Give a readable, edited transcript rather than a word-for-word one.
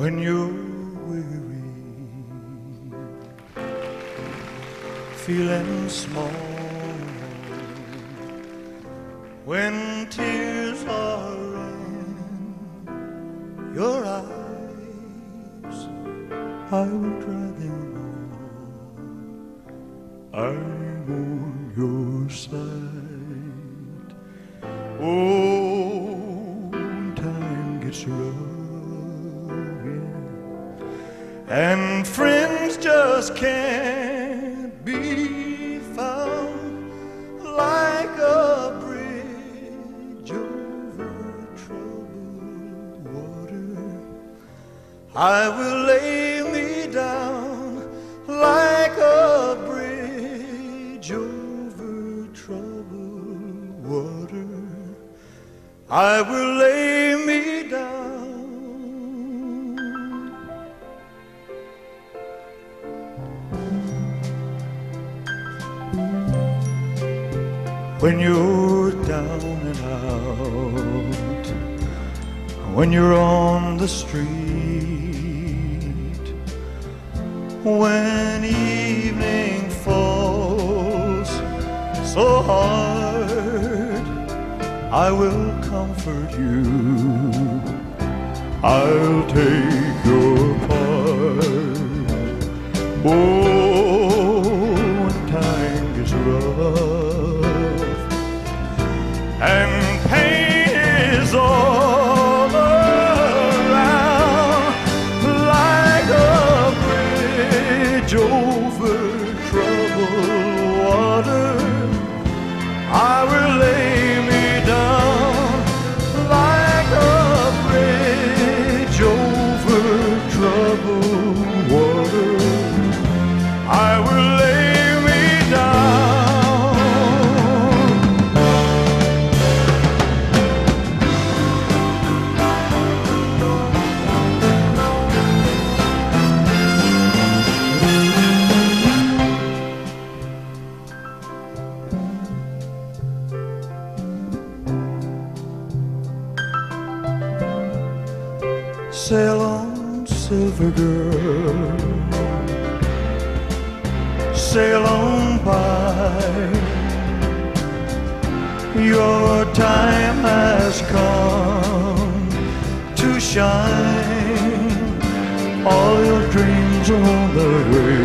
when you're weary, feeling small, when tears are in your eyes, I will dry them all. I'm on your side. Oh, when time gets rough, yeah, and friends just can't be found, like a bridge over troubled water, I will lay me down like a bridge over troubled water. I will lay me down. When you're down and out, when you're on the street, when evening falls so hard, I will comfort you, I'll take your part. Oh, when time gets rough and pain is all around, like a bridge over troubled water, I will lay me down like a bridge over troubled water. I will lay me down. Sail on, silver girl, sail on by. Your time has come to shine. All your dreams are on the way.